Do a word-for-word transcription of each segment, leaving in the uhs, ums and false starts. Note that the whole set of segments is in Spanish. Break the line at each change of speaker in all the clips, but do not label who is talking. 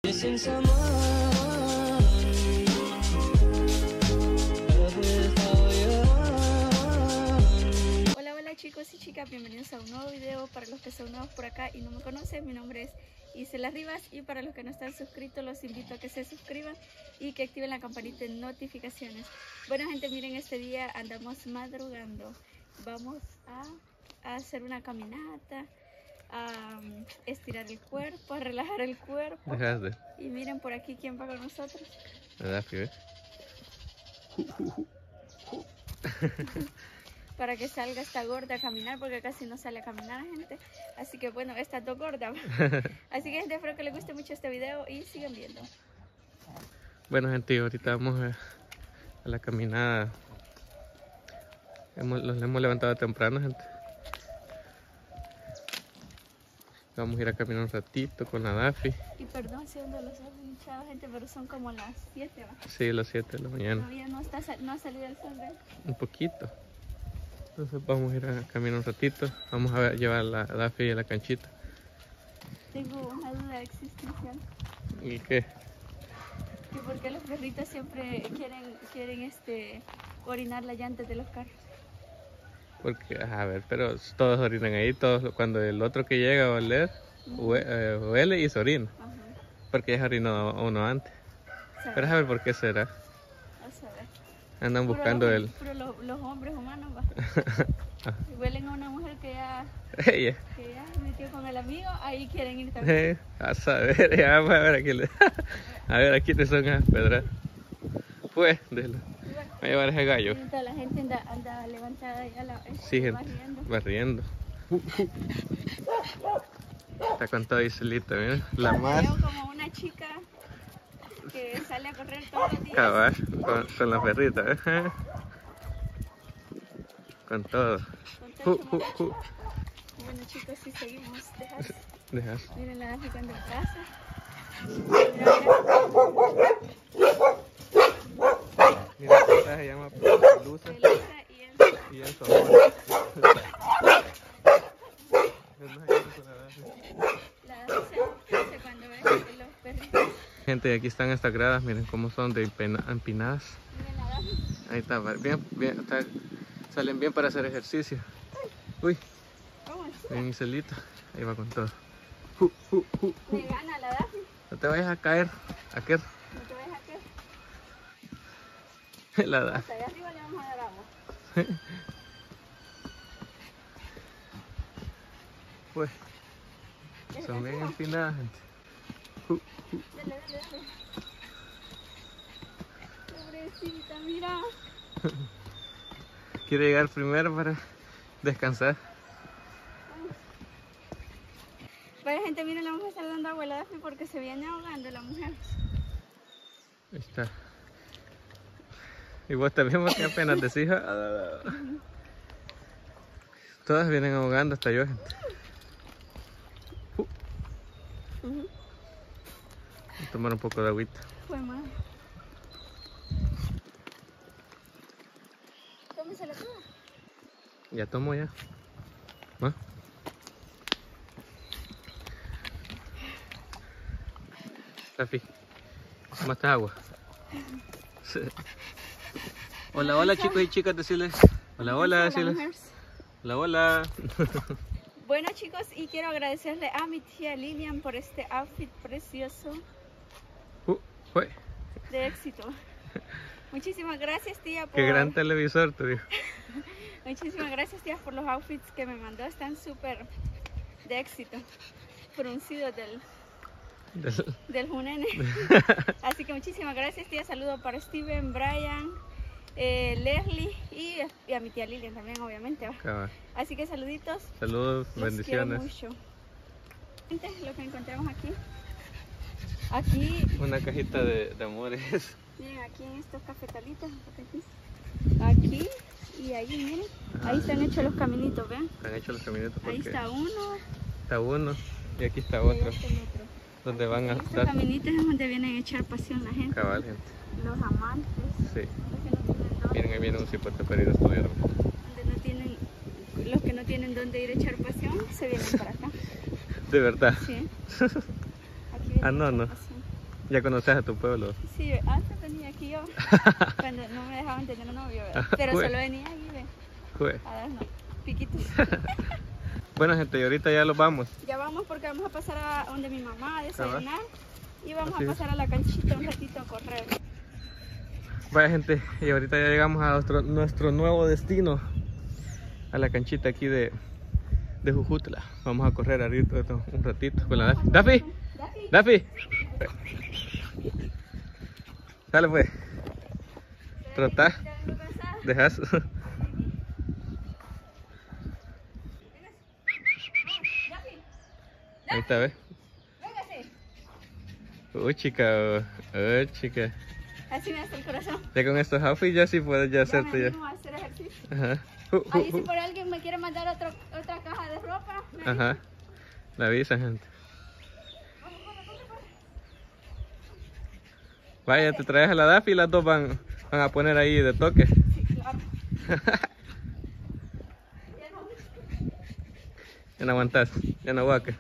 Hola, hola chicos y chicas, bienvenidos a un nuevo video. Para los que son nuevos por acá y no me conocen, mi nombre es Isela Rivas, y para los que no están suscritos los invito a que se suscriban y que activen la campanita de notificaciones. Bueno gente, miren, este día andamos madrugando. Vamos a, a hacer una caminata, a um, estirar el cuerpo, a relajar el cuerpo.
Dejaste.
Y miren por aquí quién va con nosotros.
¿Verdad, pibe?
Para que salga esta gorda a caminar, porque casi no sale a caminar, gente. Así que bueno, estas dos gordas. Así que gente, espero que les guste mucho este video y sigan viendo.
Bueno gente, ahorita vamos a, a la caminada. Hemos, los hemos levantado temprano, gente. Vamos a ir a caminar un ratito con la Dafi.
Y perdón si ando los ojos hinchados, gente, pero son como las siete, ¿va?
Sí, las siete de la mañana.
Todavía no, está, no ha salido el sol, ¿verdad?
Un poquito. Entonces vamos a ir a caminar un ratito. Vamos a llevar a la Dafi a la canchita.
Tengo una duda existencial.
¿Y qué?
¿Y por qué los perritos siempre quieren, quieren este, orinar las llantas de los carros?
Porque, a ver, pero todos orinan ahí, todos, cuando el otro que llega a oler, uh-huh. huele, huele y se orina. Uh-huh. Porque ya orinó uno antes. ¿Sabe? Pero a ver por qué será.
A saber.
Andan
puro
buscando
los,
el...
Pero los, los hombres humanos, va. Huelen a una mujer que ya,
Ella.
que ya metió con el amigo, ahí quieren ir también.
Eh, a saber, ya vamos a ver aquí. Le... a ver a quiénes son esas pedras. Pues, déjalo. Va a llevar ese gallo.
La gente anda, anda levantada y a la,
sí, gente, va riendo. Está con todo Iselita, mira. La más.
Veo como una chica que sale a correr todos los días.
Cabal, con, con la perrita, ¿eh? Con todo.
Con
uh, uh, uh.
Bueno chicos, si seguimos, dejas.
Dejas.
Miren la Dafi cuando pasa.
Mira, esta se llama Pelusa y el su amor.
La Dafi se hace cuando ve los perritos.
Gente, aquí están estas gradas, miren cómo son de empinadas.
Miren la Dafi.
Ahí está, bien, bien, está, salen bien para hacer ejercicio. Uy, bien Iselita, ahí va con todo. Uh, uh, uh, uh.
Me gana la Dafi.
No te vayas a caer, ¿a qué?
No te vayas a caer.
La da.
Hasta allá arriba le vamos a dar agua.
Pues, son bien empinadas, gente. Uh, uh.
Dale, dale, dale. Pobrecita, mira.
Quiere llegar primero para descansar.
Bueno gente, miren, le vamos a estar dando agua a la Dafi porque se viene ahogando la mujer.
Ahí está. Y vos también, porque apenas decís, todas vienen ahogando, hasta yo, gente. Uh.
Uh-huh.
Voy a tomar un poco de agüita.
Fue mal. Tómesela toda.
Ya tomo ya. ¿Va? Dafi, ¿tomaste agua? Hola, hola chicos y chicas, decirles. Hola, hola, decirles. Hola, hola.
Bueno chicos, y quiero agradecerle a mi tía Lilian por este outfit precioso.
Uh, fue.
De éxito. Muchísimas gracias tía por...
Qué gran televisor, te digo.
Muchísimas gracias tía por los outfits que me mandó, están súper de éxito. Fruncidos del... Del, del Junene. Así que muchísimas gracias tía, saludo para Steven, Brian, eh, Leslie y, y a mi tía Lilian también obviamente. Así que saluditos.
Saludos,
los
bendiciones.
Quiero mucho. Lo que encontramos aquí. Aquí.
Una cajita de, de amores.
Miren aquí en estos cafetalitos. Aquí. Aquí y ahí, miren. Ah, ahí están hechos los caminitos, ¿ven?
Están hechos los caminitos porque...
Ahí está uno.
Está uno y aquí está otro. Donde van a
estos
estar.
caminitos es donde vienen a echar pasión la gente.
Cabal, gente.
Los amantes.
Sí.
Los que no tienen dónde.
Miren, ahí viene un cipote para ir a estudiar.
Donde no tienen, los que no tienen dónde ir a echar pasión, se vienen para acá.
¿De verdad?
Sí. Aquí
ah, no, no.
Pasión.
Ya conoces a tu pueblo.
Sí, antes venía aquí yo, cuando no me dejaban tener un novio, ¿verdad? Pero
Jue.
solo venía aquí, ve,
Jue.
a darnos piquitos.
Bueno, gente, y ahorita ya los vamos.
Ya vamos porque vamos a pasar a donde mi mamá a desayunar y vamos
Así
a
es.
pasar a la canchita un ratito a correr.
Vaya, gente, y ahorita ya llegamos a nuestro, nuestro nuevo destino, a la canchita aquí de, de Jujutla. Vamos a correr ahorita un ratito con la Daffy. ¡Daffy! ¡Daffy! Dale pues. Trota. Dejas. Ahí está, ¿ves? Uy, chica, uy, chica.
Así me hace el corazón.
Ya con estos outfits ya sí puedes ya
Ya
hacerte
me
ya.
animo a hacer ejercicio.
Ajá. Uh, uh,
Ahí si
uh.
por alguien me quiere mandar otro, otra caja de ropa, me avisa.
Ajá. La avisa, gente. Vaya, te traes a la Daffy y las dos van, van a poner ahí de toque.
Sí, claro. Ya no.
Ya no aguantas, ya no aguacas.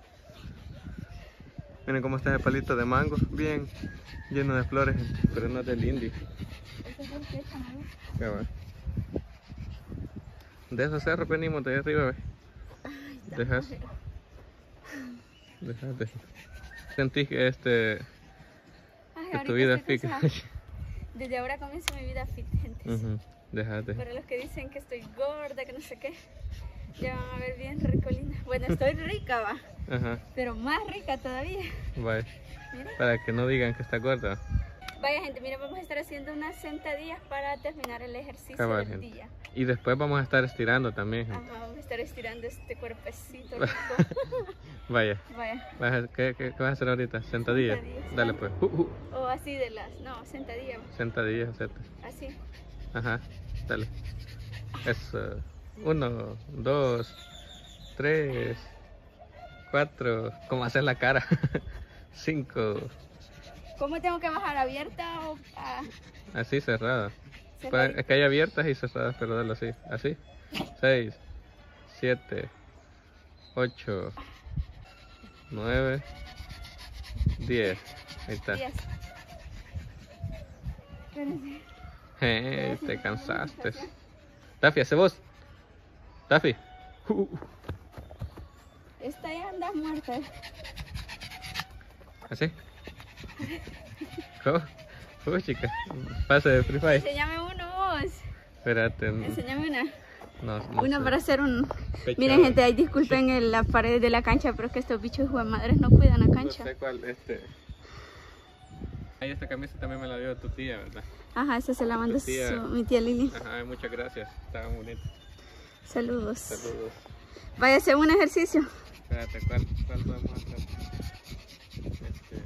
Miren cómo está ese palito de mango, bien lleno de flores, gente, pero no es del indio.
Ese es el que echan ahí.
Cabal. De esos cerros venimos de ahí arriba, ¿ves?
Ay, está
Dejas.
feo.
Dejas de... Sentís que este...
Ay,
que
ahorita
tu vida
estoy
fit.
cansada. Desde ahora comienza mi vida fit, gente.
Uh-huh. Dejate.
Para los que dicen que estoy gorda, que no sé qué, ya van a ver bien rico, linda. Bueno, estoy rica, va,
Ajá,
pero más rica todavía.
vaya.
Mira.
Para que no digan que está gorda.
Vaya, gente, mira, vamos a estar haciendo unas sentadillas para terminar el ejercicio
Cabal,
del
gente.
día.
Y después vamos a estar estirando también, gente.
Ajá, vamos a estar estirando este cuerpecito rico.
Vaya.
Vaya.
¿Vas a- ¿Qué, qué, qué vas a hacer ahorita? ¿Sentadilla?
Sentadillas.
Dale pues. Uh, uh.
O así de las, no, sentadilla,
Sentadillas, hacete.
así.
Ajá, dale. Eso. Uno, dos, tres, cuatro. ¿Cómo hacer la cara? Cinco.
¿Cómo tengo que bajar? ¿Abierta o ah,
Así cerrada.
cerradita?
Pues, es que hay abiertas y cerradas, pero dale así. Así. Seis, siete, ocho, nueve, diez. Ahí está.
Diez. Espérense.
Hey, te cansaste. Daffy, hace vos. Daffy. Uh, uh.
Esta ya anda muerta.
Así. ¿Cómo? ¿Cómo, chica? Pase de Free Fire.
Enséñame uno vos.
Espérate. No,
Enséñame una.
no, no
Una
sé.
para hacer un...
Pechada.
Miren, gente, ahí disculpen en la pared de la cancha, pero es que estos bichos de madres no cuidan la cancha.
No sé cuál, este. Ahí esta camisa también me la dio tu tía, ¿verdad?
Ajá, esa se la mandó
Tu tía.
su- mi tía Lili.
Ajá, muchas gracias. Estaba bonita.
Saludos.
Saludos.
Vaya a hacer un ejercicio.
Espérate, ¿cuál, cuál podemos hacer? Este,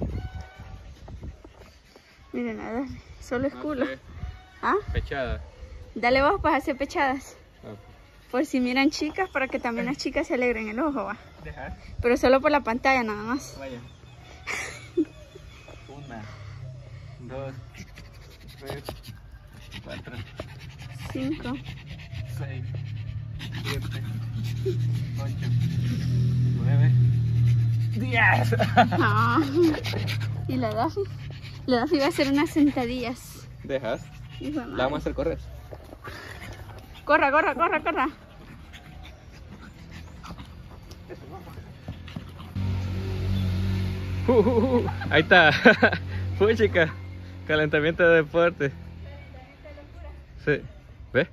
Miren, a ver, solo es
no
culo.
sé,
¿Ah?
pechada.
Dale vos para hacer pechadas.
Ah,
Por si miran chicas, para que también las chicas se alegren el ojo, va.
dejar.
Pero solo por la pantalla nada más.
Vaya. Una, dos, tres, cuatro,
Cinco.
seis, siete, ocho, nueve, diez.
Ah. Y la Daffy. La Daffy va a hacer unas sentadillas.
Dejas.
Hijo de
La vamos a
madre.
hacer correr.
Corra, corra, corra, corra.
Uh, uh, uh. Ahí está. Uy, chica. Calentamiento de deporte. Sí. ¿Ves?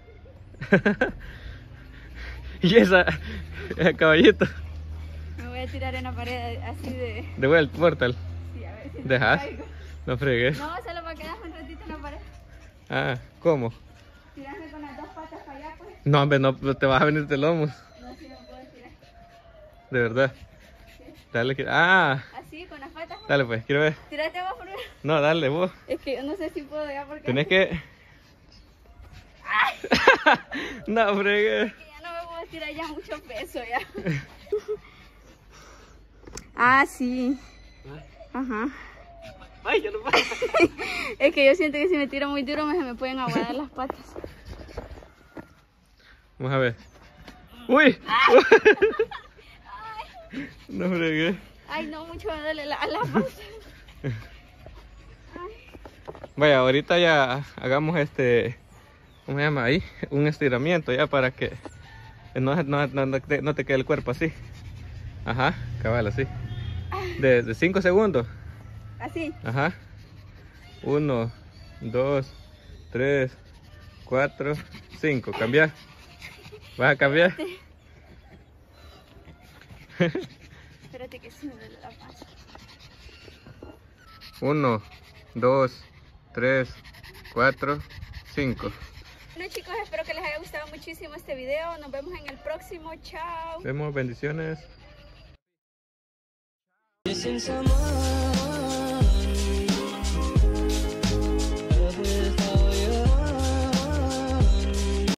Y esa, el caballito.
Me voy a tirar en la pared así de...
De vuelta, mortal.
Sí, a ver si no
¿Dejas?
caigo.
No fregues.
No, solo para quedarme un ratito en la pared.
Ah, ¿cómo?
Tirarme con las dos patas para allá, pues.
No, hombre, no te vas a venir de lomos.
No, si no puedo tirar.
De verdad. Dale, que... Ah,
Así, con las patas. Pues.
dale pues, quiero ver.
Tírate vos primero.
No, dale vos.
Es que yo no sé si puedo ya porque...
Tenés que... No, fregues.
Es que ya no me puedo tirar ya mucho peso ya. Ah, sí. Ajá.
Ay, ya no puedo.
Es que yo siento que si me tiro muy duro me, se me pueden aguadar las patas.
Vamos a ver. ¡Uy! No fregues.
Ay, no, mucho me duele la, la pata.
Vaya, ahorita ya hagamos este, ¿cómo se llama ahí? Un estiramiento ya para que no, no, no, no, te, no te quede el cuerpo así. Ajá, cabal, así. De cinco segundos.
Así.
Ajá. uno, dos, tres, cuatro, cinco. Cambiar. ¿Vas a cambiar?
Espérate que se me duele la panza.
uno, dos, tres, cuatro, cinco.
Bueno chicos, espero que les haya gustado muchísimo este video. Nos vemos en el próximo. Chao.
Vemos, bendiciones.
Missing someone